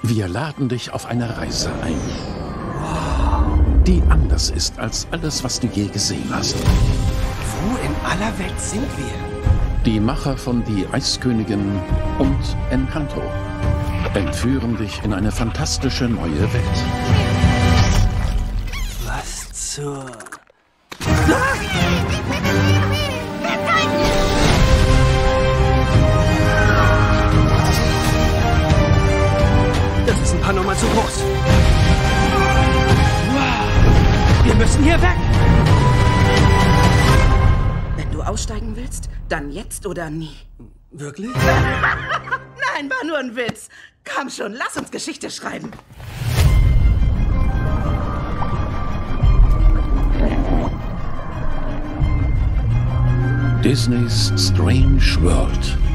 Wir laden dich auf eine Reise ein, die anders ist als alles, was du je gesehen hast. Wo in aller Welt sind wir? Die Macher von Die Eiskönigin und Encanto entführen dich in eine fantastische neue Welt. Was zur... Das ist ein paar Nummer zu groß. Wow. Wir müssen hier weg. Wenn du aussteigen willst, dann jetzt oder nie. Wirklich? Nein, war nur ein Witz. Komm schon, lass uns Geschichte schreiben. Disneys Strange World.